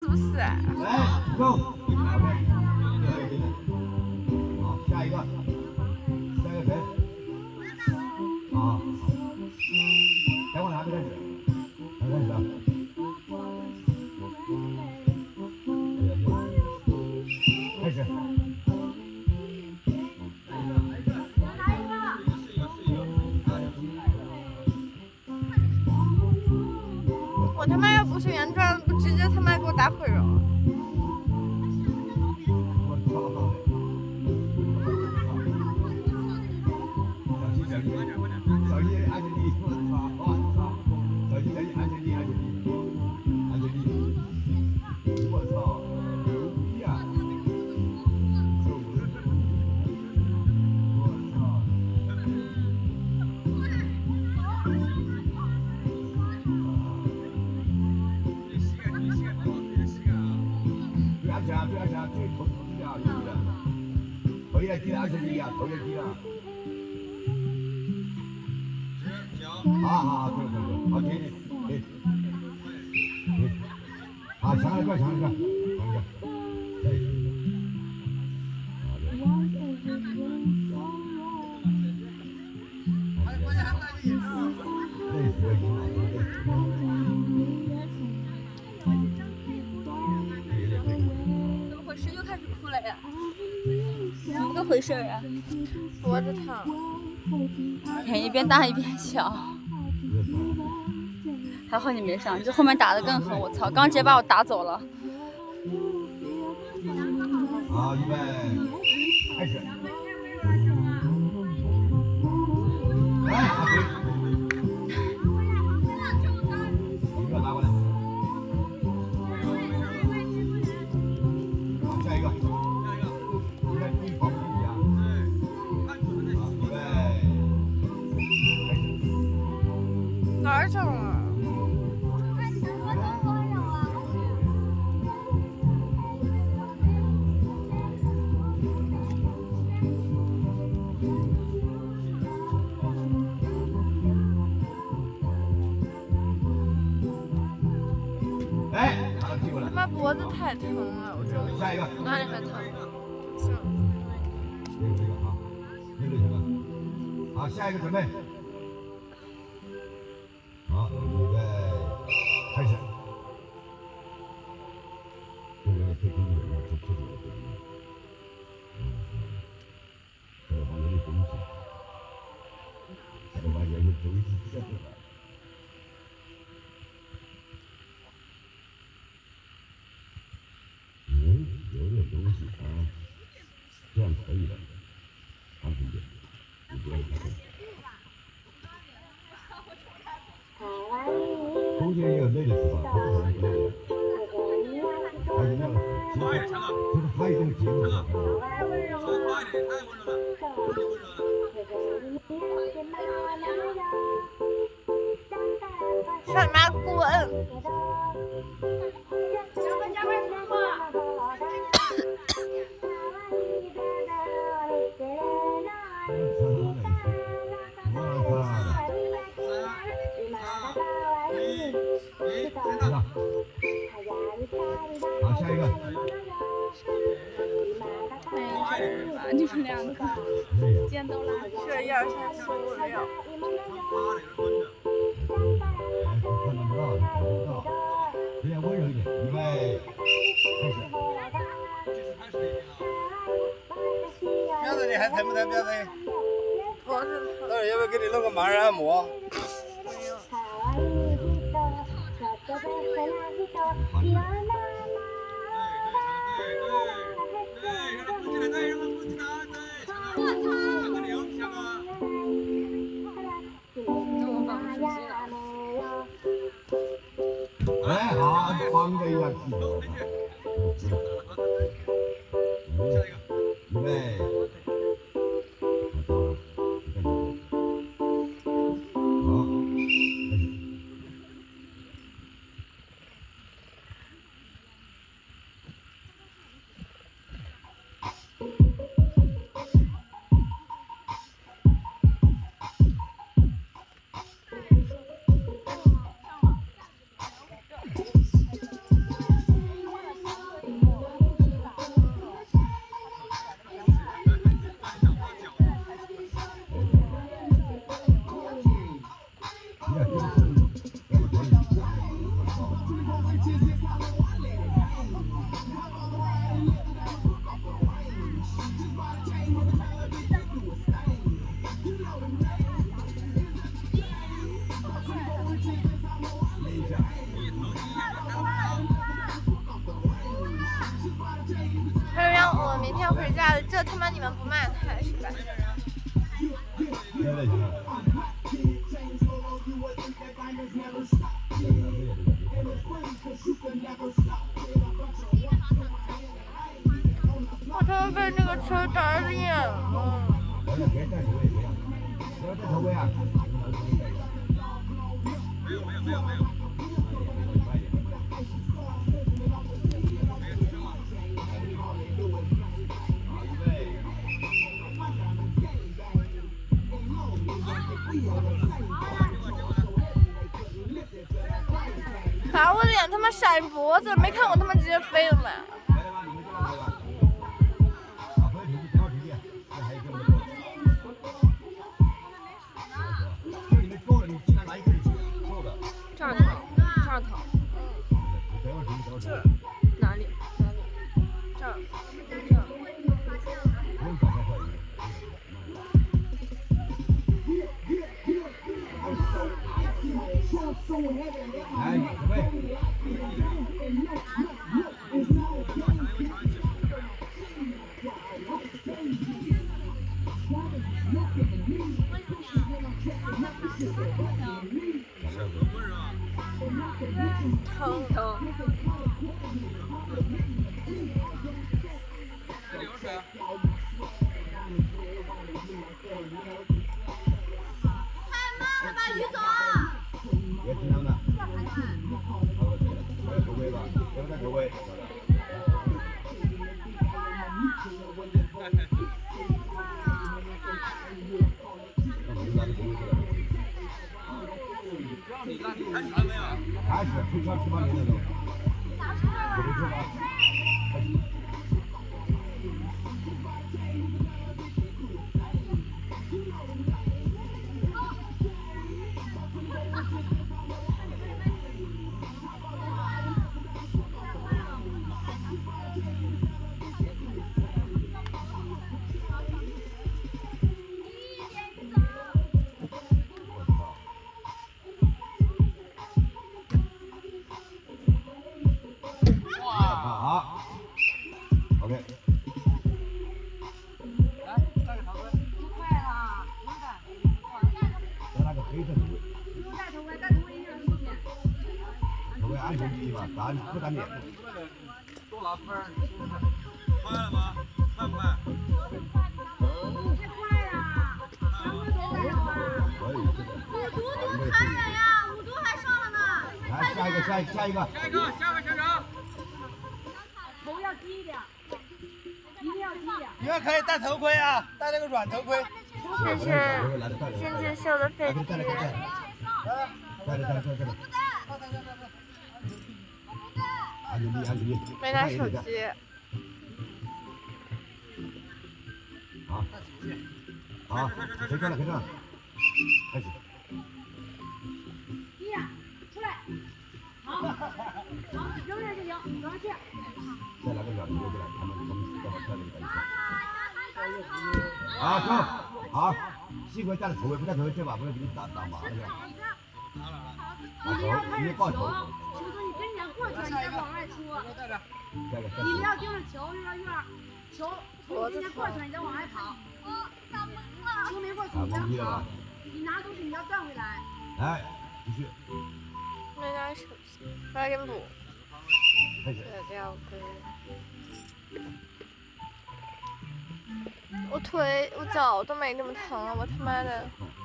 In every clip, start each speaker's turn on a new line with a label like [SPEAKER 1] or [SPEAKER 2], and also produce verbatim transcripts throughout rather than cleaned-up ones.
[SPEAKER 1] 不是？
[SPEAKER 2] 来，Go， 好，下一个，下一个谁？啊，再往哪边开始？哪开始啊？开始。
[SPEAKER 1] 我他妈要不是原装，不直接他妈给我打毁了。
[SPEAKER 2] 小心，小心，安全第一！我操，我操！小心，小心，安全第一，安全第一，安全第一！我操，牛逼啊！我操！ 不要抢，不要抢，最头头是啊，有的。头也低了，安全第一啊，头也低了。好好，对对对，好，停停停停。好，抢一个，抢一个，抢一个。对。好的。累死个赢了，累死个。
[SPEAKER 3] 怎么回事？又开始哭了呀？怎么个回事啊？
[SPEAKER 1] 脖子疼。
[SPEAKER 3] 脸一边大一边小。还好你没上，这后面打得更狠，我操！刚直接把我打走了。
[SPEAKER 2] 好，预备，开始。来，阿飞，一个拿过来。 下一个，应该注意保护自己啊！好，预备，开始。
[SPEAKER 1] 哪儿整啊？
[SPEAKER 2] 哎，拿到屁股了。
[SPEAKER 1] 他妈脖子太疼了，我这
[SPEAKER 2] 下一个。
[SPEAKER 1] 哪里还疼？是。
[SPEAKER 2] 这个这个啊，这个行了。好，下一个准备。好，预备，开始。这个可以根据人的这这种的。嗯嗯。这个往这里东西，这个把人的东西接出来。 嗯，有点东西啊，这样可以的，安全点，你不要开动。中间也有累的时候，不可能不累的。还是那个，其实就是还有一种节奏的。
[SPEAKER 4] 说快点，太温柔了，太温柔了。
[SPEAKER 1] 上你妈滚！
[SPEAKER 2] 好，下一个。
[SPEAKER 3] 你们两个尖都拉
[SPEAKER 1] 这一二三四五六。
[SPEAKER 2] 看得不到，看不到，有点温柔一点，预备，开始。
[SPEAKER 4] 彪子，你还疼不疼？彪子，
[SPEAKER 1] 脖子疼。
[SPEAKER 4] 到时候要不要给你弄个盲人按摩？
[SPEAKER 1] 没有。
[SPEAKER 2] 哎，好，帮着一下屁股。预备。好，开始。
[SPEAKER 1] 我明天回家了，这他妈你们不骂他是吧？
[SPEAKER 2] 现在行了。
[SPEAKER 1] 我他妈被那个车打脸了。
[SPEAKER 2] 别别带头也别要，不要带头盔啊！
[SPEAKER 4] 没有没有没有没有。
[SPEAKER 1] 把我脸他妈闪脖子，没看我他妈直接飞了吗？
[SPEAKER 3] 这儿疼，这儿疼。这儿哪里？哪里？这儿，这儿。
[SPEAKER 2] 来，准备。
[SPEAKER 1] 疼
[SPEAKER 3] 疼。
[SPEAKER 4] 流水。
[SPEAKER 3] 太慢了吧，于总！
[SPEAKER 2] 别紧张的。戴头盔吧，别戴头盔。
[SPEAKER 4] 你看你开始了没有？
[SPEAKER 2] 开始，推车出发年的时候。有没车吧？开始。好 ，OK。
[SPEAKER 4] 来，戴个头盔。
[SPEAKER 3] 不快了，勇敢。
[SPEAKER 2] 戴那个黑色头盔。
[SPEAKER 3] 不用戴头盔，戴头盔影响视线。
[SPEAKER 2] 头盔安全第一嘛，打不打脸？
[SPEAKER 4] 多拿分儿。快了吗？慢不慢？
[SPEAKER 3] 太快了，全部都戴上吧。
[SPEAKER 2] 可以，这个。
[SPEAKER 3] 五毒毒残忍呀，五毒还上了呢。
[SPEAKER 2] 来，下一个，下一个，下一个。
[SPEAKER 4] 下一个，下个校长。
[SPEAKER 3] 头要低一点，一定要低一点。
[SPEAKER 5] 你们可以戴头盔啊，戴那个软头盔。
[SPEAKER 1] 谢谢金智秀的飞机。
[SPEAKER 2] 戴着戴着戴着。安全第一，安全第一。
[SPEAKER 1] 没拿手机。
[SPEAKER 2] 好，好，可以转了，可以转了，开始。
[SPEAKER 3] 低呀，出来。好，好，扔这就行，扔上去。
[SPEAKER 2] 再来个小的留过来，他们他们在我这里等一下。好，走，好，幸亏戴了头盔，不戴头盔这把不是给你打打麻了是吧？
[SPEAKER 3] 一定要看着球，球从你跟前过去，你再往外出。
[SPEAKER 2] 下个，下
[SPEAKER 3] 你不
[SPEAKER 2] 个。
[SPEAKER 3] 要盯着球，越来越球从你跟前过去，你再往外跑。球没过去，你要跑。你拿东西你要转回来。
[SPEAKER 2] 来，继续。
[SPEAKER 1] 没拿手机，八点补。
[SPEAKER 2] 开始。
[SPEAKER 1] 这吊根。我腿、我脚都没那么疼了，我他妈的。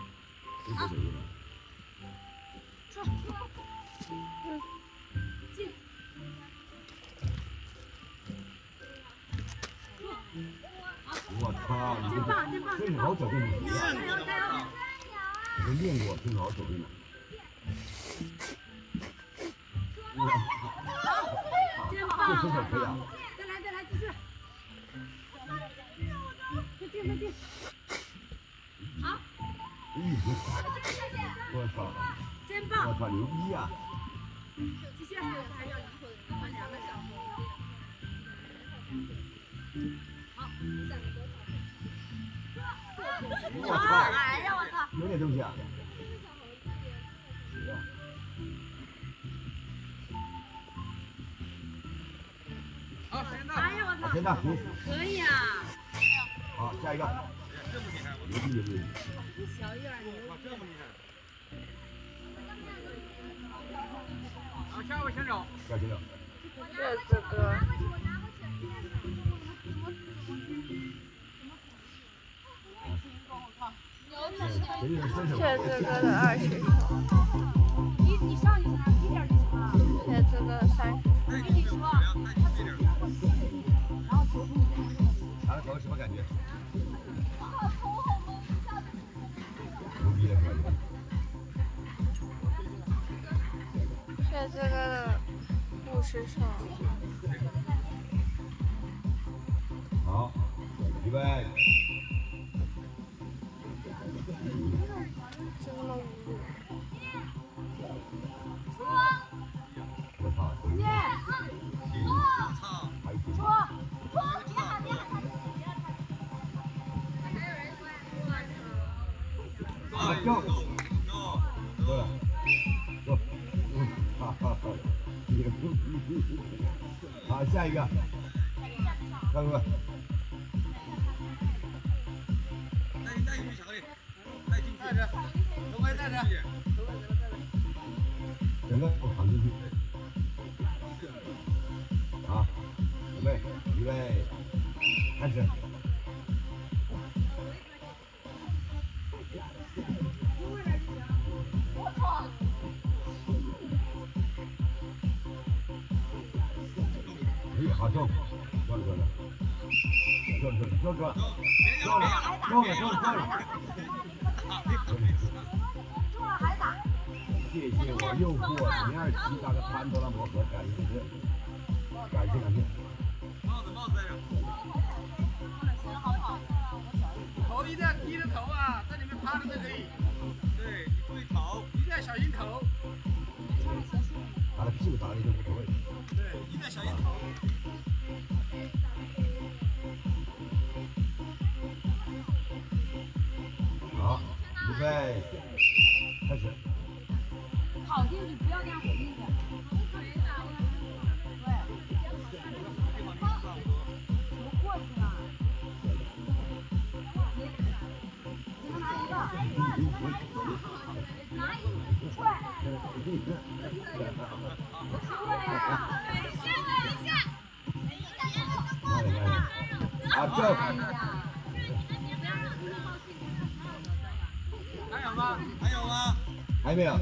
[SPEAKER 1] 嗯。
[SPEAKER 3] 进。
[SPEAKER 2] 我操！你这这好走对吗？
[SPEAKER 3] 加油加油！
[SPEAKER 2] 我练过，真好走对吗？
[SPEAKER 3] 真棒！
[SPEAKER 2] 这身手可以啊！
[SPEAKER 3] 再来再来，继续。快进快进。好。
[SPEAKER 2] 嗯，我操！
[SPEAKER 3] 真棒！
[SPEAKER 2] 我操，牛逼啊！
[SPEAKER 3] 继续。还要一会儿，快两个小时。好，下面多
[SPEAKER 2] 我操！
[SPEAKER 3] 哎呀，我操！
[SPEAKER 2] 有点东西啊！是啊。
[SPEAKER 4] 好，时间到。
[SPEAKER 3] 哎呀我操！
[SPEAKER 2] 现在行，
[SPEAKER 3] 可以啊。
[SPEAKER 2] 好，下一个。
[SPEAKER 4] 这么厉害，我
[SPEAKER 2] 牛逼牛逼！
[SPEAKER 3] 小月儿牛。
[SPEAKER 4] 哇，这么厉害。好，下一位选手。
[SPEAKER 2] 下选手。
[SPEAKER 1] 这这个。这这个的二十首。
[SPEAKER 3] 你你上去啥？一点就行了。
[SPEAKER 1] 这这个三十。
[SPEAKER 3] 我跟你说，他只是我信，然后求出你。
[SPEAKER 2] 拿了头什么感觉？牛逼的是吧？
[SPEAKER 1] 这这个的五十首。
[SPEAKER 2] 好，预备。
[SPEAKER 1] 这么五。
[SPEAKER 2] 我操！
[SPEAKER 3] 姐，
[SPEAKER 4] 操！
[SPEAKER 2] 还有
[SPEAKER 3] 说，
[SPEAKER 2] 啊，go go go， go， 哈哈哈，好，下一个，看看。
[SPEAKER 4] 带带进去巧克力，带进去。带着，头盔带着。
[SPEAKER 2] 整个都扛进去。好，准备，预备，开始。
[SPEAKER 3] 我操！
[SPEAKER 2] 哎，好重，转了转了，转转转转，转了，转了转了转了。
[SPEAKER 3] 中了还打。
[SPEAKER 2] 谢谢我诱惑零二七大哥潘多拉魔盒，感谢感谢感谢。
[SPEAKER 4] 帽子帽子戴上。
[SPEAKER 5] 头一定要低着头啊，在里面趴着都可以。
[SPEAKER 4] 对，你注意头，
[SPEAKER 5] 一定要小心头。
[SPEAKER 2] 把他屁股打了就无所谓。
[SPEAKER 5] 对，一定要小心头。
[SPEAKER 2] 好，预备，开始。
[SPEAKER 3] 跑进去，不要那样滚进去。对。球过去了。只能拿一个。拿一个。出来。出来呀！
[SPEAKER 2] 啊，go！
[SPEAKER 5] 还有吗？
[SPEAKER 4] 还有吗？
[SPEAKER 2] 还没有。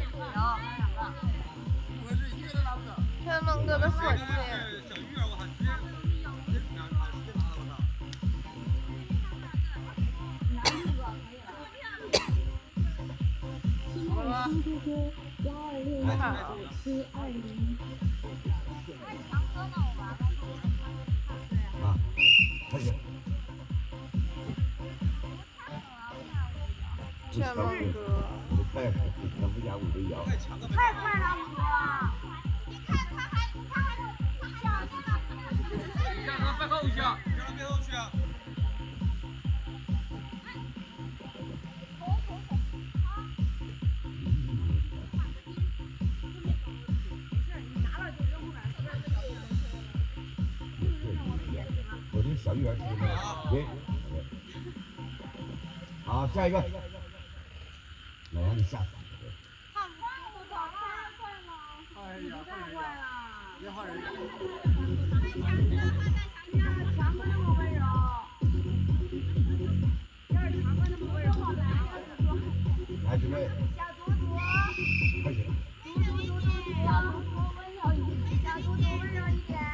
[SPEAKER 5] 我是一个都拿不走。
[SPEAKER 1] 天龙哥的火箭。
[SPEAKER 4] 小鱼儿，我操，直接，直接拿拿直接拿了，我操。
[SPEAKER 5] 好了吗？
[SPEAKER 2] 啊，开始。
[SPEAKER 1] 天龙哥。
[SPEAKER 2] 太咱不讲五对摇。
[SPEAKER 4] 太强了，
[SPEAKER 3] 太快了，五哥。
[SPEAKER 4] 让他背后一下，让他背后去啊。
[SPEAKER 2] 我这小鱼儿吃的，行，好，下一个，来让你吓死。
[SPEAKER 5] 哎呀，
[SPEAKER 3] 太坏了！
[SPEAKER 5] 别换人。
[SPEAKER 3] 强哥那么温柔，要是强哥那么温柔，好难呀！
[SPEAKER 2] 来，准备，
[SPEAKER 3] 小嘟嘟，
[SPEAKER 2] 开始。
[SPEAKER 3] 嘟嘟嘟嘟嘟，小嘟嘟温柔一点，小嘟嘟温柔一点，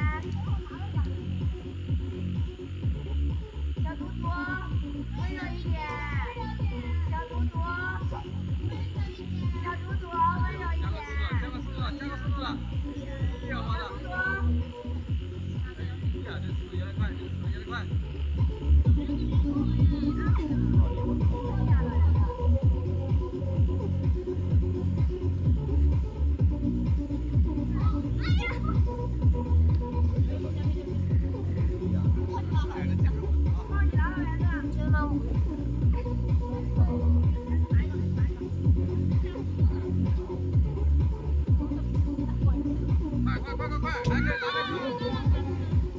[SPEAKER 3] 小嘟嘟温柔一点，小嘟嘟，小嘟嘟温柔一点，
[SPEAKER 4] 加个速度了，加个速度了，这样吗？
[SPEAKER 3] 嘟嘟。
[SPEAKER 4] 哎呀，这速度有点快，这速度有点快。
[SPEAKER 1] 天龙。
[SPEAKER 4] 快快快快快，来个来个！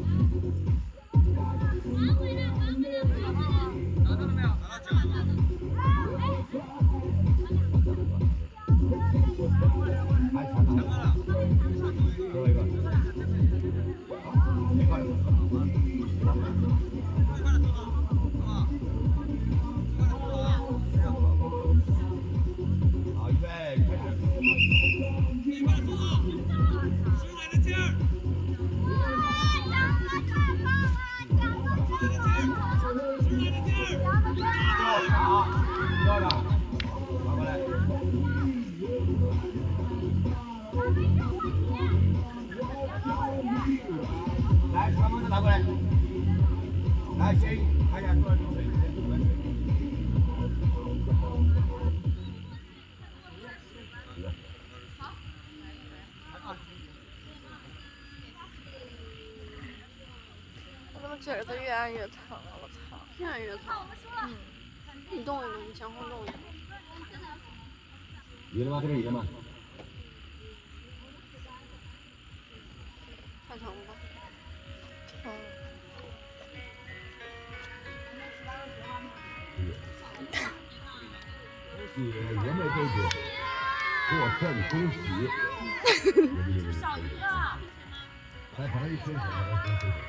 [SPEAKER 2] 拿过来。来，先看一下多少水，先多少水。
[SPEAKER 1] 我怎么觉得越来越疼了？我操！
[SPEAKER 3] 越来越疼。嗯，你动一动，你前后动一动。
[SPEAKER 2] 有了吗？这边有了吗？
[SPEAKER 3] 太疼了。
[SPEAKER 1] 嗯。
[SPEAKER 2] 是原味杯子，过剩恭喜。
[SPEAKER 3] 少一个。
[SPEAKER 2] 来，旁边一圈什么？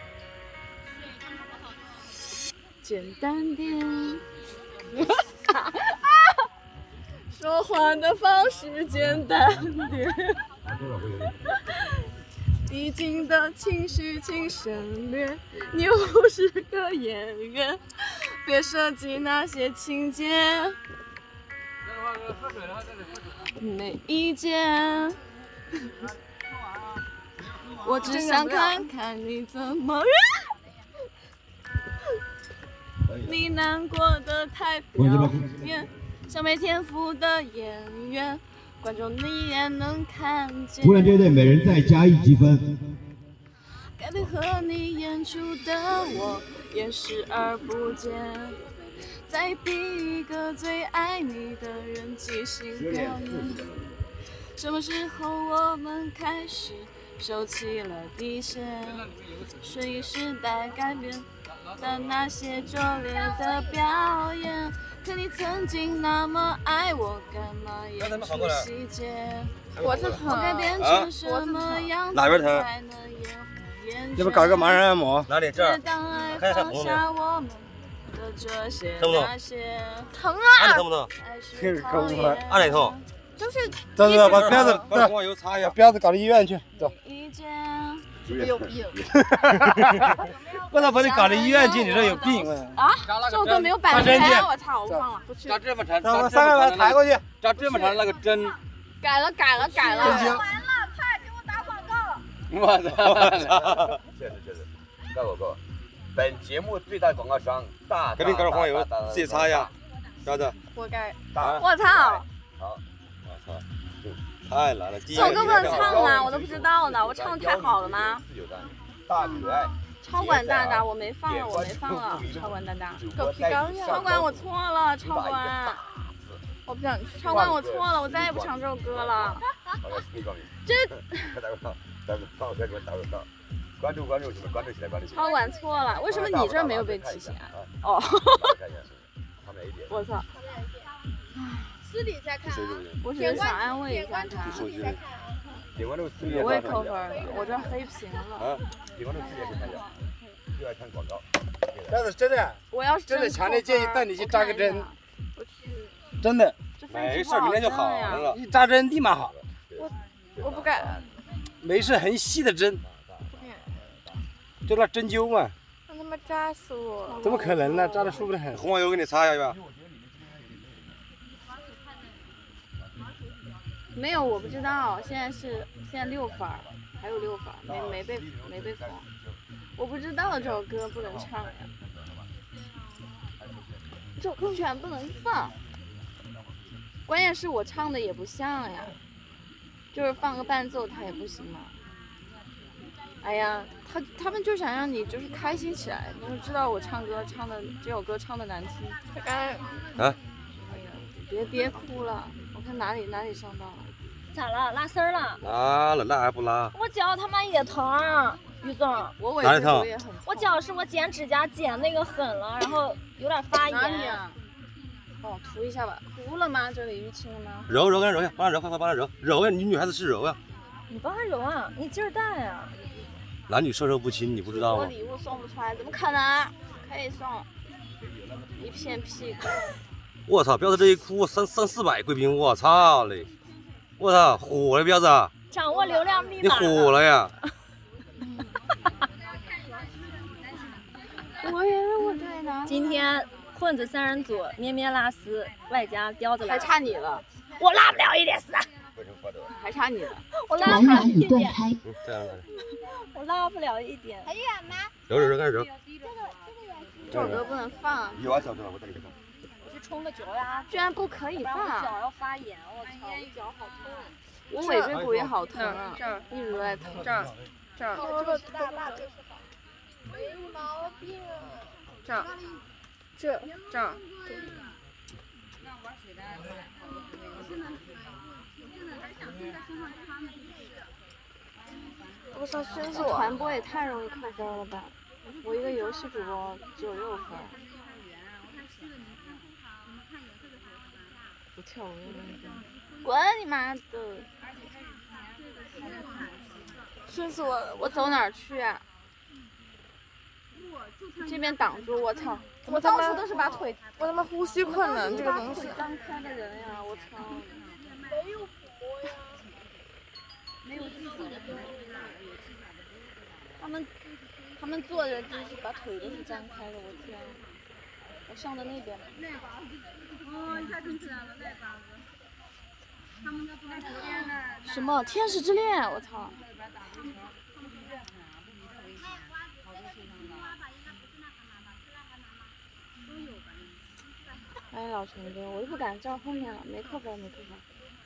[SPEAKER 1] 简单点。说话的方式简单点。递进的情绪请省略，你不是个演员，别设计那些情节。没意见。我只想看看你怎么你难过的太表面，像没天赋的演员，观众你也能看见。
[SPEAKER 2] 湖人乐队每人再加一积分。
[SPEAKER 1] 该配合你演出的我也视而不见，再逼一个最爱你的人即兴表演。什么时候我们开始收起了底线？顺应时代改变的那些拙劣的表演，可你曾经那么爱我，干嘛演出细节？
[SPEAKER 3] 脖子疼。
[SPEAKER 1] 我该变成什么样子
[SPEAKER 4] 哪边疼？
[SPEAKER 1] 才能掩护眼
[SPEAKER 4] 要不搞个盲人按摩？哪里？这儿。
[SPEAKER 1] 看一下红的。
[SPEAKER 4] 疼不疼？
[SPEAKER 1] 疼啊！
[SPEAKER 4] 按疼不疼？
[SPEAKER 5] 这个够不
[SPEAKER 4] 按哪痛？
[SPEAKER 1] 就是
[SPEAKER 5] 走走，把鞭子，
[SPEAKER 4] 把红油擦一下，
[SPEAKER 5] 鞭子搞到医院去，走。
[SPEAKER 1] 有病！
[SPEAKER 5] 我咋把你搞到医院去？你说有病
[SPEAKER 1] 啊？这我都没有摆开，我操！我放了，不去。
[SPEAKER 4] 扎这么长，
[SPEAKER 5] 咱们三个把它抬过去，
[SPEAKER 4] 扎这么长那个针。
[SPEAKER 1] 改了，改了，改了。
[SPEAKER 3] 完了，快给我打广告！
[SPEAKER 4] 我操！
[SPEAKER 2] 确实确实，告诉告诉，本节目最大广告商大。
[SPEAKER 4] 给你搞点黄油，自己擦一下，小子。
[SPEAKER 1] 我改。
[SPEAKER 2] 我
[SPEAKER 1] 操！
[SPEAKER 2] 好，
[SPEAKER 4] 我操，太难了。
[SPEAKER 1] 这首歌不能唱吗？我都不知道呢，我唱的太好了吗？
[SPEAKER 2] 大可爱。
[SPEAKER 1] 超管大大，我没放了，我没放了。超管大大，狗皮膏药。超管，我错了，超管。我不想，超管，我错了，我再也不唱这首歌了。这。
[SPEAKER 2] 打广告，打广告，再给我打广告。关注关注什么？关注起来，关注起来。
[SPEAKER 1] 超管错了，为什么你这没有被提醒啊？哦。我操。
[SPEAKER 3] 私底下看啊，
[SPEAKER 1] 我只是想安慰一下他。
[SPEAKER 3] 私底下看啊。
[SPEAKER 1] 我也扣分了，我这黑屏了。
[SPEAKER 2] 啊，点关注私底下看一下，就爱看广告。
[SPEAKER 5] 但是真的，
[SPEAKER 1] 我要是
[SPEAKER 5] 真的强烈建议带你去扎个针。
[SPEAKER 1] 我去。
[SPEAKER 5] 真的。
[SPEAKER 4] 没事，明天就好了。
[SPEAKER 5] 一扎针立马好。
[SPEAKER 1] 我我不敢。
[SPEAKER 5] 没事，很细的针。就那针灸嘛。
[SPEAKER 1] 让他们扎死我。
[SPEAKER 5] 怎么可能呢？扎的舒服的很。
[SPEAKER 4] 红油给你擦一下吧。
[SPEAKER 1] 没有，我不知道，现在是现在六分，还有六分，没没被没被封，我不知道这首歌不能唱呀，这首歌居然不能放，关键是我唱的也不像呀，就是放个伴奏它也不行吗？哎呀，他他们就想让你就是开心起来，你就知道我唱歌唱的这首歌唱的难听。他刚才
[SPEAKER 4] 啊，
[SPEAKER 1] 哎呀，别别哭了，我看哪里哪里伤到了。
[SPEAKER 3] 咋了？拉丝儿了？
[SPEAKER 4] 拉了，那还不拉？
[SPEAKER 3] 我脚他妈也疼啊，于总。
[SPEAKER 1] 我尾椎骨也很疼。
[SPEAKER 3] 我脚是我剪指甲剪那个狠了，然后有点发炎。
[SPEAKER 1] 哪里啊？帮我涂一下吧。涂了吗？这里淤青了吗？
[SPEAKER 4] 揉揉，给他揉一下，帮他揉，快快帮他揉，揉呀！你女孩子是揉呀。
[SPEAKER 3] 你帮他揉啊？你劲儿大呀。
[SPEAKER 4] 男女授受不亲，你不知道吗？
[SPEAKER 1] 我礼物送不出来，怎么可能？可以送。一片屁股。
[SPEAKER 4] 我操！彪子这一哭三三四百贵宾，我操嘞！我操，火了彪子！
[SPEAKER 3] 掌握流量密码。
[SPEAKER 4] 你火了呀！
[SPEAKER 1] 我以为我对呢。
[SPEAKER 3] 今天混子三人组咩咩拉丝，外加彪子来。
[SPEAKER 1] 还差你了，
[SPEAKER 3] 我拉不了一点丝。
[SPEAKER 1] 还差你了，
[SPEAKER 3] 我拉不了一点。
[SPEAKER 4] 这样
[SPEAKER 1] 我拉不了一点。
[SPEAKER 6] 很远吗？
[SPEAKER 4] 揉揉揉，开始揉。
[SPEAKER 6] 这个这个也是。
[SPEAKER 1] 这首歌不能放。
[SPEAKER 4] 有啊，小知道，我带你去看。
[SPEAKER 1] 我去冲个脚呀！居然不可以放。我脚要发炎，我操！我脚好痛。我尾椎骨也好疼啊，
[SPEAKER 7] 这儿
[SPEAKER 1] 一直都在疼。
[SPEAKER 7] 这儿，这儿。
[SPEAKER 6] 我就是大大就是好。没毛病。
[SPEAKER 7] 这儿，这这儿。
[SPEAKER 1] 我操，孙子传播也太容易扣分了吧！我一个游戏主播只有六分。不跳舞滚你妈的！孙子，我我走哪儿去啊？这边挡住，我操！怎么到处都是把腿？
[SPEAKER 7] 我他妈呼吸困难，这个东西。
[SPEAKER 1] 张开的人呀，我操！
[SPEAKER 6] 没有佛呀。
[SPEAKER 1] 没有自己的腿。他们他们坐着就是把腿都是张开的，我天！我上的那边。
[SPEAKER 3] 哦，一下听起来了，那把子。他们在昨天呢。
[SPEAKER 1] 什么天使之恋？我操！哎，老陈哥，我又不敢站后面了，没扣分，没扣分，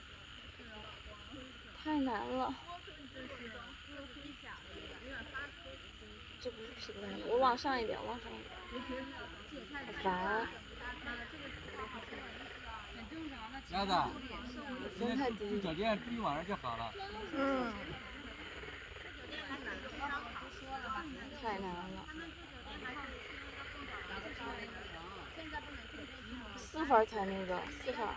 [SPEAKER 1] 太难了。这不是屁股蛋子，我往上一点，往上一点。好烦。
[SPEAKER 5] 鸭子，
[SPEAKER 1] 风太低。
[SPEAKER 5] 住酒店住一晚上就好了。
[SPEAKER 7] 嗯。
[SPEAKER 1] 太难了。四分才那个，四分。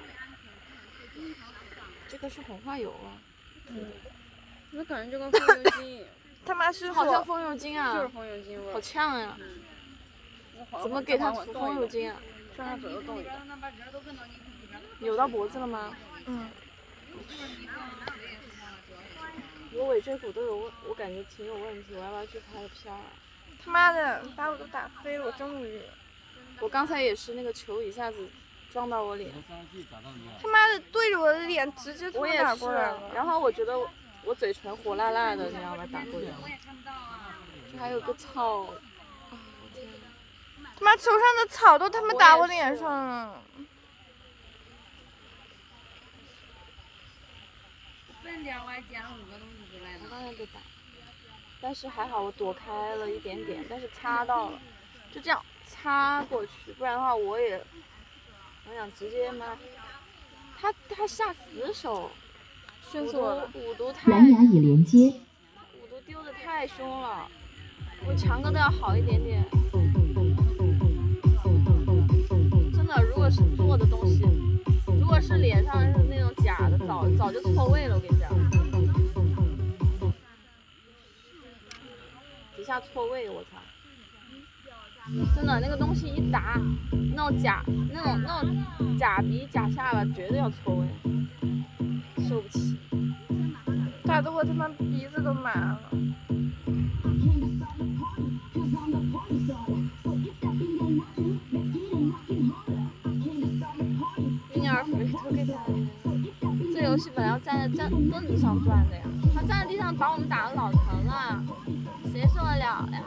[SPEAKER 1] 这个是红花油啊。
[SPEAKER 7] 嗯。我感觉这个风油精。
[SPEAKER 1] 他妈是好像风油精啊。
[SPEAKER 7] 就是风油精味。
[SPEAKER 1] 好呛呀！怎么给他涂风油精啊？
[SPEAKER 7] 让他左右动一动。
[SPEAKER 1] 扭到脖子了吗？
[SPEAKER 7] 嗯。
[SPEAKER 1] 我尾椎骨都有问，我感觉挺有问题，我要不要去拍个片啊？
[SPEAKER 7] 他妈的，把我都打飞了，我真无语。
[SPEAKER 1] 我刚才也是那个球一下子撞到我脸。
[SPEAKER 7] 他妈的，对着我的脸直接
[SPEAKER 1] 我也是，然后我觉得我我嘴唇火辣辣的，你知道吗？打过去。这还有个草。啊！天哪！
[SPEAKER 7] 他妈球上的草都他妈打我脸上了。
[SPEAKER 1] 我刚才被打，但是还好我躲开了一点点，但是擦到了，就这样擦过去，不然的话我也，我想直接妈，他他下死手，
[SPEAKER 7] 迅速了，
[SPEAKER 1] 五毒太，
[SPEAKER 8] 蓝牙已连接，
[SPEAKER 1] 五毒丢的太凶了，我强哥都要好一点点，真的，如果是做的东西，如果是脸上是那种假的，早早就错位了，我跟你讲。一下错位，我操！真的，那个东西一打，那种假、那种、那种假鼻、假下巴，绝对要错位，受不起。
[SPEAKER 7] 打得我他妈鼻子都麻了。
[SPEAKER 1] 婴儿肥都给他。这游戏本来要站在站凳子上转的呀，他站在地上把我们打得老疼了。谁受得了呀？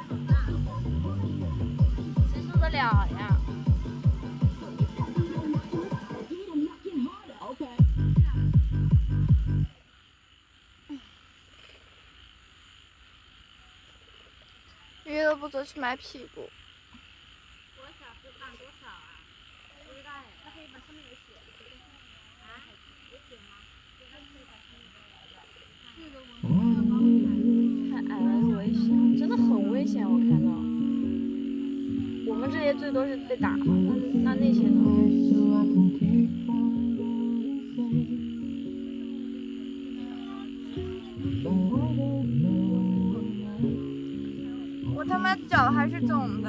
[SPEAKER 1] 谁受得了呀？
[SPEAKER 7] 娱乐不足去买屁股。
[SPEAKER 6] 多少是放多少啊？不知道哎，那黑板上面有写的，对不对？啊？有写吗？
[SPEAKER 1] 太矮了，危险，真的很危险。我看到，我们这些最多是被打嘛，那那那些呢？
[SPEAKER 7] 我他妈脚还是肿的，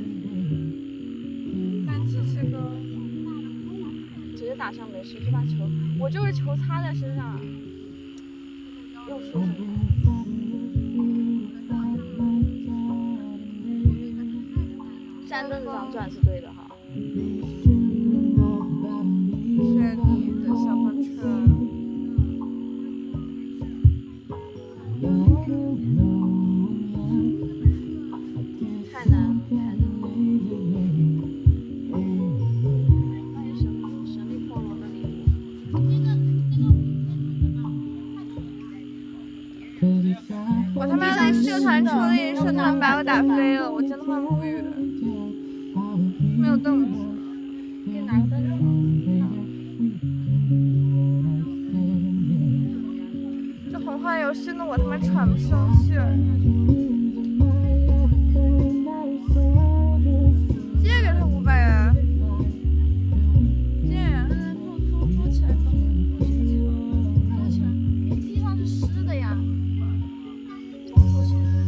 [SPEAKER 7] 但七七哥
[SPEAKER 1] 直接打上没事，就把球，我就是球擦在身上。又说什么？站凳子上转是对的哈。
[SPEAKER 7] 是你的小风车。 以说他们把我打飞了，我真的很无语。没有凳子，
[SPEAKER 1] 给你拿个凳子。
[SPEAKER 7] 这红花油熏得我他妈喘不上气儿。借给他五百啊！借呀！
[SPEAKER 1] 坐坐坐起来吧，坐起来，地上是湿的呀。坐起来。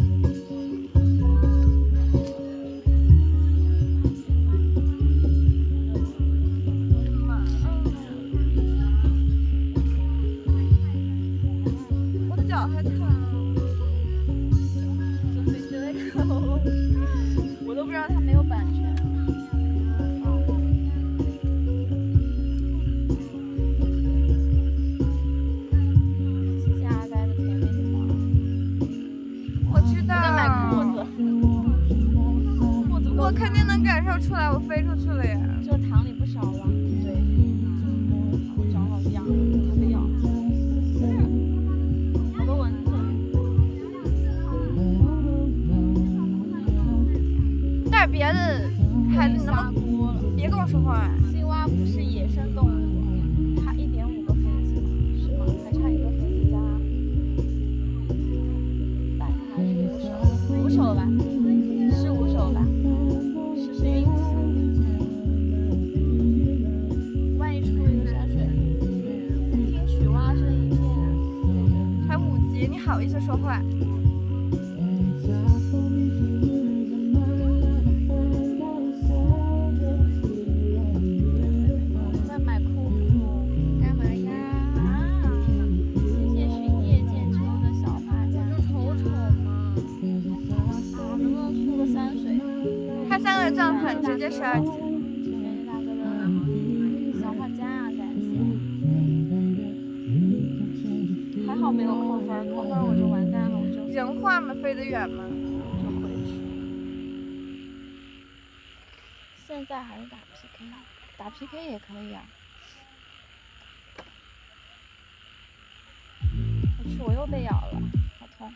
[SPEAKER 7] 脚还疼，
[SPEAKER 1] 就飞机在看我，我都不知道它没有版权。谢谢阿呆的甜美的糖。
[SPEAKER 7] 我知道。
[SPEAKER 1] 我在买裤子，裤子
[SPEAKER 7] 我肯定能感受出来，我飞出去了呀。
[SPEAKER 1] 这糖里不少了，对，长好痒，特别痒。
[SPEAKER 7] 但是别的孩子，你能不能别跟我说话？
[SPEAKER 1] 青蛙不是野生动物，差一点五个飞机是吗？还差一个飞机加，但是还是有手，五手吧，是五手吧？试试运气，万一出一个山水，听曲蛙声一片，
[SPEAKER 7] 才五级，你好意思说话？直接十二级。
[SPEAKER 1] 感谢大哥的小画家啊，感谢。还好没有扣分，扣分我就完蛋了，我就
[SPEAKER 7] 人画吗？飞得远吗？
[SPEAKER 1] 就回去。现在还是打 P K， 打 P K 也可以啊。我去，我又被咬了，好痛。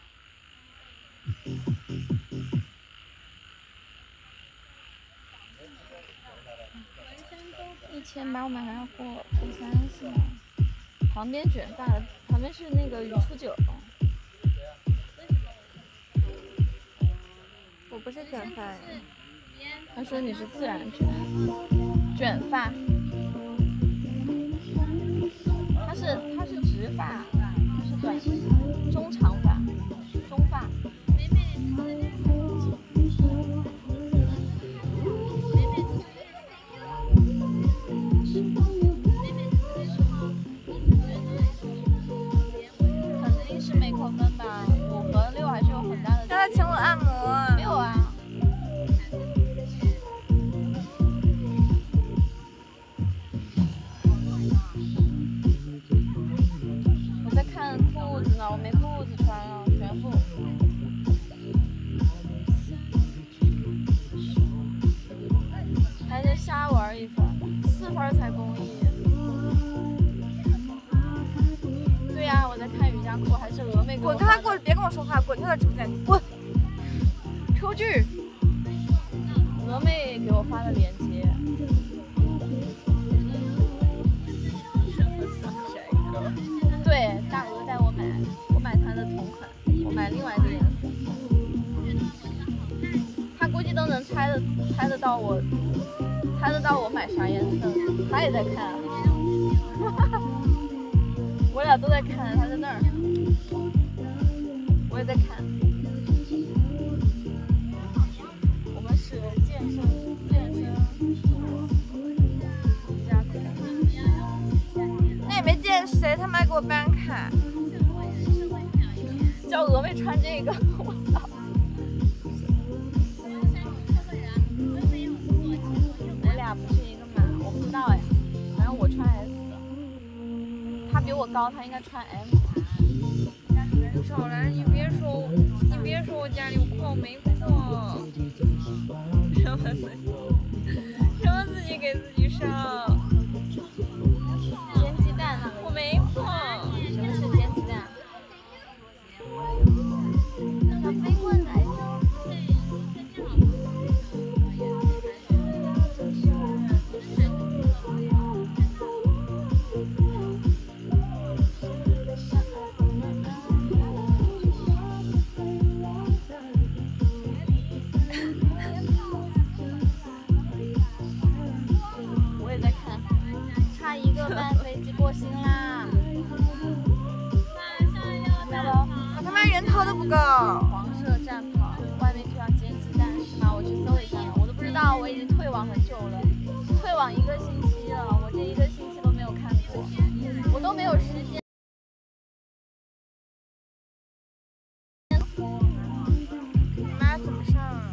[SPEAKER 1] 一千八，我们还要过初三是吗？旁边卷发的，旁边是那个余初九。
[SPEAKER 7] 我不是卷发呀。
[SPEAKER 1] 他说你是自然卷，卷发。他是他是直发，是短中长发，中发。肯定是没扣分吧？五和六还是有很大的。
[SPEAKER 7] 让他请我按摩。
[SPEAKER 1] 没有啊。我在看裤子呢，我没裤子穿了，全部。还得瞎玩一分，四分才公益。对呀、啊，我在看瑜伽裤，还是峨眉给我
[SPEAKER 7] 滚开，过别跟我说话，滚他的直播间，滚！
[SPEAKER 1] 出去。峨眉给我发的链接。对，大鹅带我买，我买他的同款，我买另外一个颜色。他估计都能猜得猜得到我，猜得到我买啥颜色，他也在看。我俩都在看，他在那儿，我也在看。我们是健身健身组，瑜伽课。
[SPEAKER 7] 那也没见谁他妈给我办卡，
[SPEAKER 1] 叫峨眉穿这个，我操！我俩不是一个码，我不知道呀，反正我穿 S。他比我高，他应该穿 M。
[SPEAKER 7] 少来，你别说，你别说我家里有矿没矿，什么自己，什么自己给自己上，
[SPEAKER 1] 煎鸡蛋那个。
[SPEAKER 7] 我没矿。
[SPEAKER 1] 什么是煎鸡蛋？小飞过来哟。
[SPEAKER 7] 不够。
[SPEAKER 1] 黄色战袍，外面就要煎鸡蛋是吗？我去搜一下了，我都不知道，我已经退网很久了，退网一个星期了，我这一个星期都没有看过，我都没有时间。
[SPEAKER 7] 你妈怎么上啊？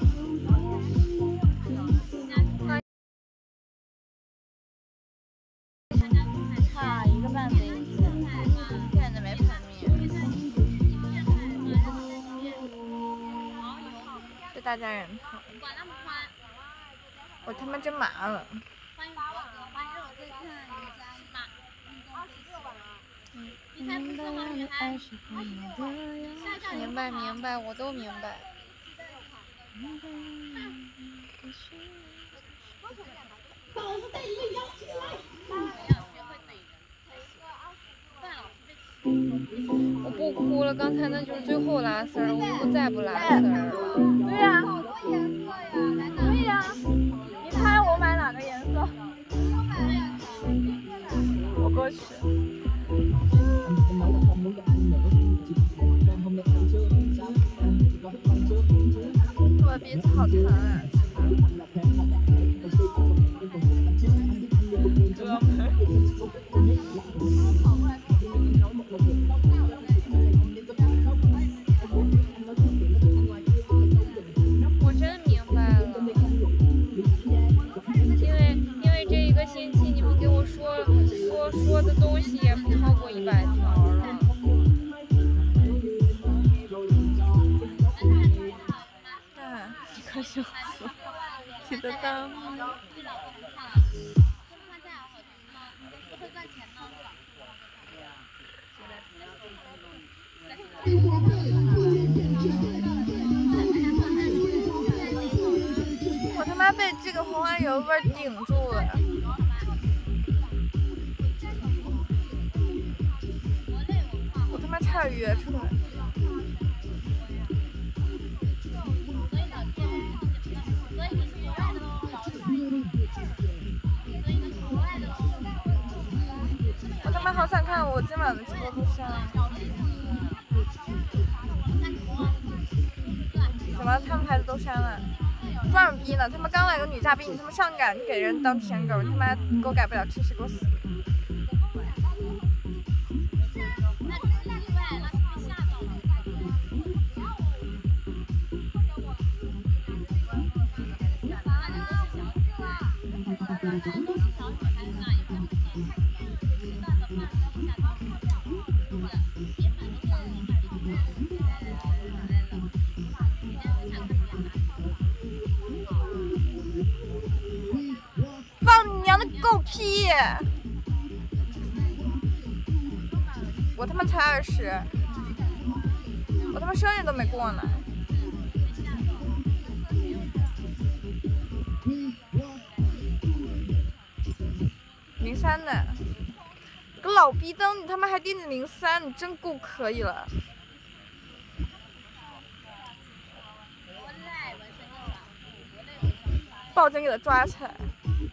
[SPEAKER 1] 差一个半杯子，
[SPEAKER 7] 现在没盘面。这大家人头，我他妈真麻了。明白明白，我都明白。我不哭了，刚才那就是最后拉丝儿，我以后再不拉丝儿了。
[SPEAKER 1] 对呀、啊，对呀、啊，你猜我买哪个颜色？我过去。
[SPEAKER 7] 我鼻子好疼啊！
[SPEAKER 1] 哥们儿。
[SPEAKER 7] 我真明白了，因为因为这一个星期你们给我说说说的东西也不超过一百条了。
[SPEAKER 1] 看，可笑死了，你的弹幕。
[SPEAKER 7] 我他妈被这个红花油味顶住了。我他妈差点约出来。我他妈好想看我今晚的直播录像。怎么他们孩子都删了？装逼呢！他们刚来个女嘉宾，你他妈上赶给人当舔狗，你他妈给我改不了，吃屎给我死！放你娘的狗屁！我他妈才二十，我他妈生日都没过呢。零三的，个老逼灯，你他妈还惦记零三，你真够可以了。报警给他抓起来！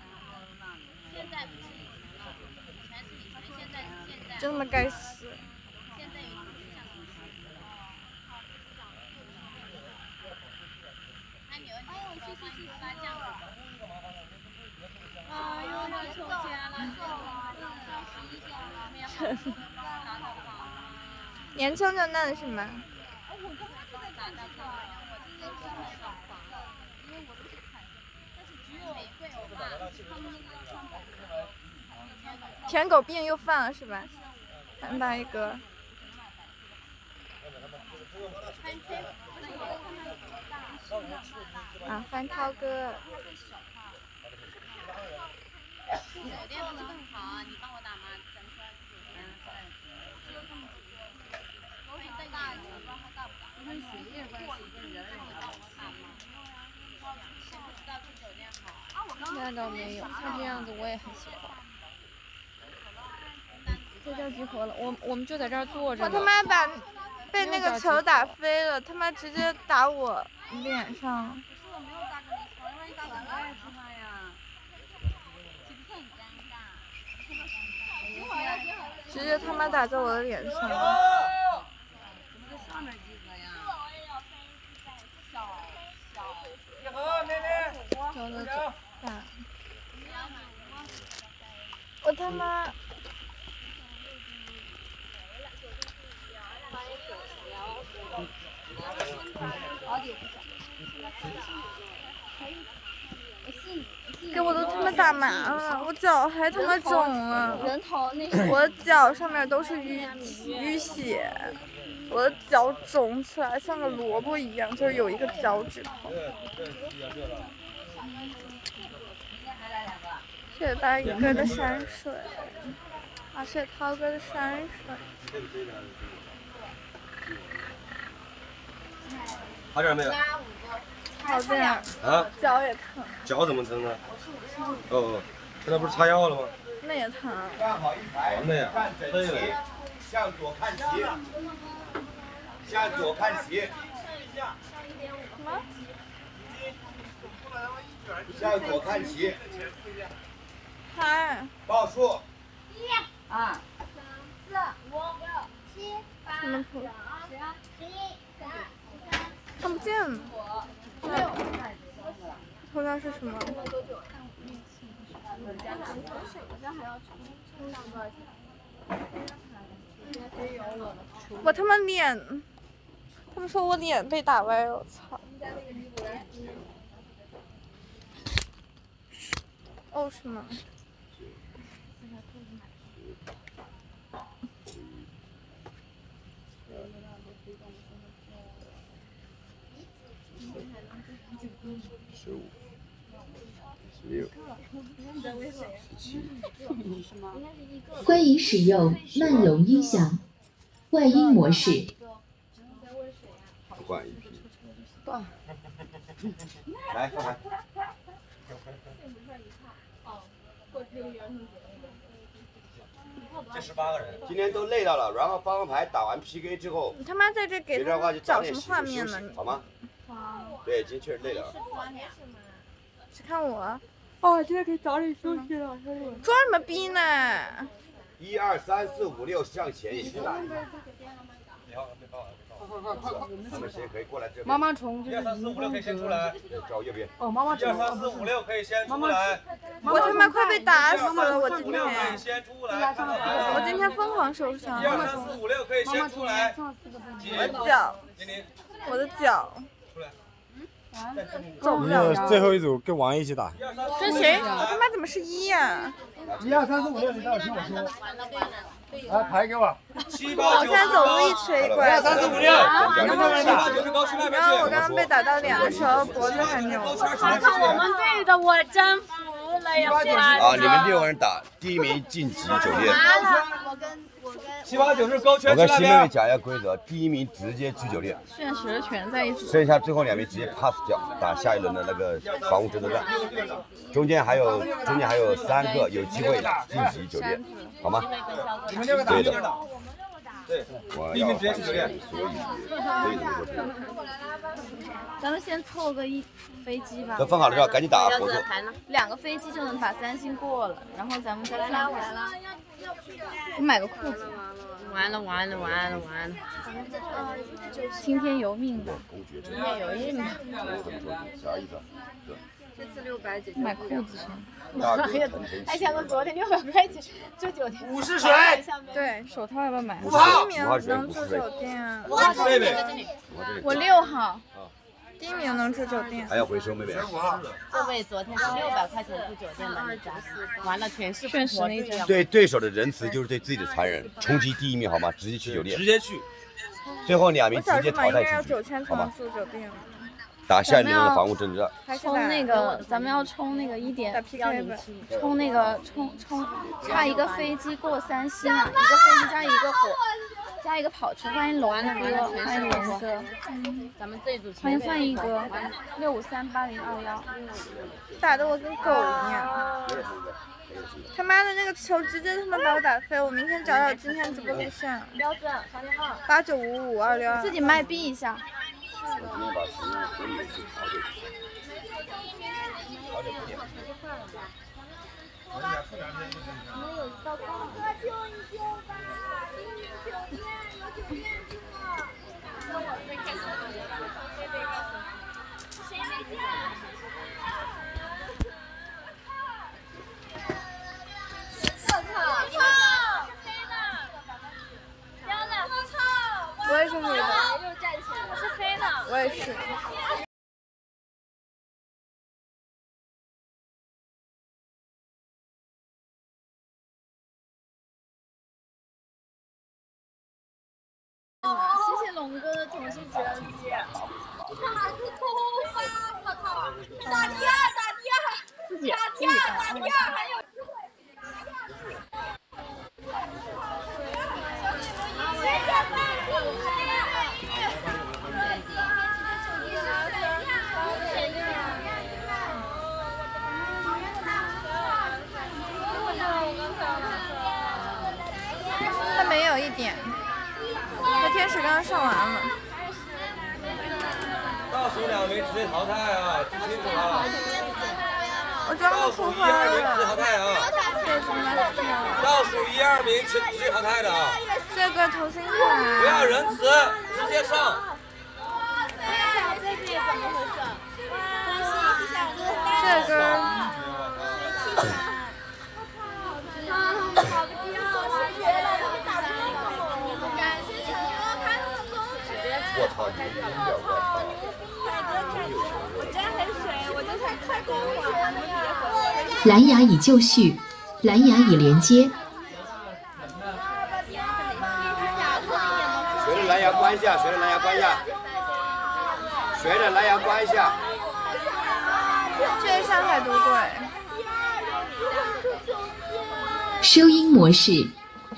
[SPEAKER 7] 真他妈该死！
[SPEAKER 1] 哎呦，我抽签了，
[SPEAKER 7] 年轻就嫩是吗？舔狗病又犯了是吧？很大一个。啊，翻涛哥。
[SPEAKER 6] 酒店不是更好啊？你帮我打吗？咱们说只有这么几个，可以更大一点，不知道他大不大。跟学业关系，跟人你帮我打吗？先不知道住酒店好。
[SPEAKER 7] 那倒没有，他这样子我也很喜欢。这叫集合了，我我们就在这儿坐着。我他妈把被那个球打飞了，他妈直接打我脸上。
[SPEAKER 3] 可是我没有打给你，我万一打给我也是他呀。岂不是很尴尬？
[SPEAKER 7] 直接他妈打在我的脸上。
[SPEAKER 3] 怎么在上面集合呀？
[SPEAKER 7] 我他妈。 给我都他妈打麻了，我脚还他妈肿了。
[SPEAKER 1] 人头那
[SPEAKER 7] 我的脚上面都是淤淤血，我的脚肿起来像个萝卜一样，就是有一个脚趾头。谢谢大宇哥的山水，啊，谢谢涛哥的山水。
[SPEAKER 4] 好点没有？
[SPEAKER 7] 好点。
[SPEAKER 4] 啊？
[SPEAKER 7] 脚也疼。
[SPEAKER 4] 脚怎么疼呢？哦，现在不是擦药了吗？
[SPEAKER 7] 那也疼。
[SPEAKER 2] 站好一排，
[SPEAKER 4] 那呀，
[SPEAKER 2] 站整齐，向左看齐，向左看齐。
[SPEAKER 7] 什么？
[SPEAKER 2] 向左看齐。
[SPEAKER 7] 嗨。
[SPEAKER 2] 报数。
[SPEAKER 3] 一、二、三、四、五、六、七、八、九、十、十一、十二、十三。
[SPEAKER 7] 看不见。六。头像是什么？我他妈脸，他们说我脸被打歪了，我操！哦，是吗？
[SPEAKER 2] 十五、十六、十七。
[SPEAKER 8] 欢迎使用漫游音响外音模式。
[SPEAKER 2] 换一批。来，放牌。
[SPEAKER 4] 这十八个人，
[SPEAKER 2] 今天都累到了，然后发完牌打完 P K 之后，
[SPEAKER 7] 你他妈在这给他们找什么画面呢？
[SPEAKER 2] 好吗？对，今天确实累了。
[SPEAKER 7] 只看我。哦，今天可以早点休息了，装什么逼呢？
[SPEAKER 2] 一二三四五六向前一步。他们谁可以过来这边？
[SPEAKER 5] 妈妈虫就是
[SPEAKER 4] 一二三四五六可以先出来。
[SPEAKER 2] 找右边。
[SPEAKER 5] 哦，妈妈虫。
[SPEAKER 4] 一二三四五六可以先出来。
[SPEAKER 7] 我他妈快被打死了！我今天。
[SPEAKER 4] 我
[SPEAKER 7] 我今天疯狂受伤。
[SPEAKER 4] 一二三四五六可以先出来。
[SPEAKER 7] 我的脚。我的脚。
[SPEAKER 4] 出来。
[SPEAKER 7] 走不了。
[SPEAKER 9] 最后一组跟王一起打。
[SPEAKER 7] 这谁？我他妈怎么是一呀？
[SPEAKER 9] 一二三四五六，你待会听我说。来，牌给我。
[SPEAKER 4] 七八
[SPEAKER 7] 我现在走路一瘸一拐。
[SPEAKER 4] 一二三四五六。
[SPEAKER 7] 然后
[SPEAKER 4] 七八九十高，去那边去。
[SPEAKER 7] 然后我刚刚被打到脸的时候，脖子还扭。
[SPEAKER 1] 看看我们队的，我真服了呀！
[SPEAKER 2] 啊，你们六个人打，第一名晋级酒店。
[SPEAKER 3] 完了，我跟我跟
[SPEAKER 4] 七八九十高，全
[SPEAKER 2] 我跟新妹妹讲一下规则，第一名直接去酒店，
[SPEAKER 1] 现实全在一起。
[SPEAKER 2] 剩下最后两名直接 pass 掉，打下一轮的那个防务争夺战。中间还有中间还有三个有机会晋级酒店，好吗？对的。
[SPEAKER 4] 对，
[SPEAKER 2] 我
[SPEAKER 4] 第一名直接去酒店。
[SPEAKER 2] 所以所以怎么说？
[SPEAKER 1] 咱们先凑个一飞机吧。
[SPEAKER 2] 都分好了之后赶紧打，合作。
[SPEAKER 1] 两个飞机就能把三星过了，然后咱们再来来了。我买个裤子。
[SPEAKER 6] 完了完了完了完了！
[SPEAKER 1] 听天由命吧。
[SPEAKER 6] 听天由命吧。
[SPEAKER 2] 啥意思？
[SPEAKER 7] 这次六百解决
[SPEAKER 1] 买裤子上。
[SPEAKER 3] 还想着昨天六百块钱住酒店。
[SPEAKER 2] 五十水。
[SPEAKER 7] 对，手套要不要买？
[SPEAKER 2] 五号。
[SPEAKER 7] 第一名能住酒店。
[SPEAKER 2] 妹妹。
[SPEAKER 1] 我六号。
[SPEAKER 7] 第一名能住酒店。
[SPEAKER 2] 还要回收，妹妹。
[SPEAKER 6] 这位昨天是六百块钱住酒店的，完了全是
[SPEAKER 1] 确实那张。
[SPEAKER 2] 对对手的仁慈就是对自己的残忍，冲击第一名好吗？直接去酒店。
[SPEAKER 4] 直接去。
[SPEAKER 2] 最后两名直接淘汰
[SPEAKER 7] 出
[SPEAKER 2] 出
[SPEAKER 7] 去，好吗？住酒店。
[SPEAKER 2] 打下一轮的防务争夺战。
[SPEAKER 1] 冲那个，咱们要冲那个一点幺零七，冲那个冲冲，差一个飞机过三星啊，一个飞机加一个火，加一个跑车。欢迎龙哥，欢迎龙哥，
[SPEAKER 6] 咱们这组
[SPEAKER 1] 欢迎范一哥，六五三八零二幺，
[SPEAKER 7] 打得我跟狗一样。他妈的那个球直接他妈把我打飞，我明天找找今天直播录像。
[SPEAKER 1] 标准房间号
[SPEAKER 7] 八九五五二六二。
[SPEAKER 1] 自己麦币一下。
[SPEAKER 2] 我今天把食物整理去调整。好久不见。
[SPEAKER 3] 我们有一道光。哥救一救吧！救命！有酒店住。谁没见？
[SPEAKER 1] 们哥的同性学姐。
[SPEAKER 6] 他是头发，我靠！打第二，打第二，
[SPEAKER 1] 自己
[SPEAKER 6] 打第二，打第二，还有。
[SPEAKER 7] 他没有一点，那天使刚刚上完了。
[SPEAKER 4] 倒数两名直接淘汰啊！记清楚啊！
[SPEAKER 7] 我装的破坏了。
[SPEAKER 4] 直接淘汰啊！
[SPEAKER 7] 这什么？
[SPEAKER 4] 倒数一二名直直接淘汰的啊！
[SPEAKER 7] 这个同心卡。
[SPEAKER 4] 不要仁慈，直接上。
[SPEAKER 1] 这个怎么回事？
[SPEAKER 7] 这个。
[SPEAKER 2] 我操！你们音乐我操！
[SPEAKER 1] 我真很水，我就想开光环。
[SPEAKER 8] 蓝牙已就绪，蓝牙已连接。
[SPEAKER 9] 谁的蓝牙关一下？谁的蓝牙关一下？谁的蓝牙关一下？
[SPEAKER 7] 这是上海赌鬼。
[SPEAKER 8] 收音模式。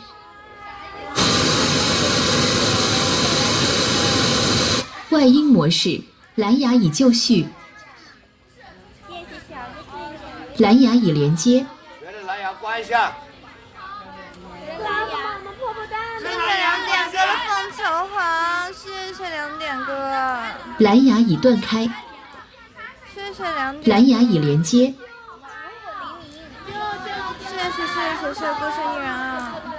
[SPEAKER 8] 外音模式，蓝牙已就绪，蓝牙已连接。
[SPEAKER 9] 谁的蓝牙关一下？
[SPEAKER 7] 谢谢两点哥的凤球环，谢谢两点哥。
[SPEAKER 8] 蓝牙已断开，
[SPEAKER 7] 谢谢两点。
[SPEAKER 8] 蓝牙已连接。
[SPEAKER 7] 谢谢谢谢谢谢故事依然啊。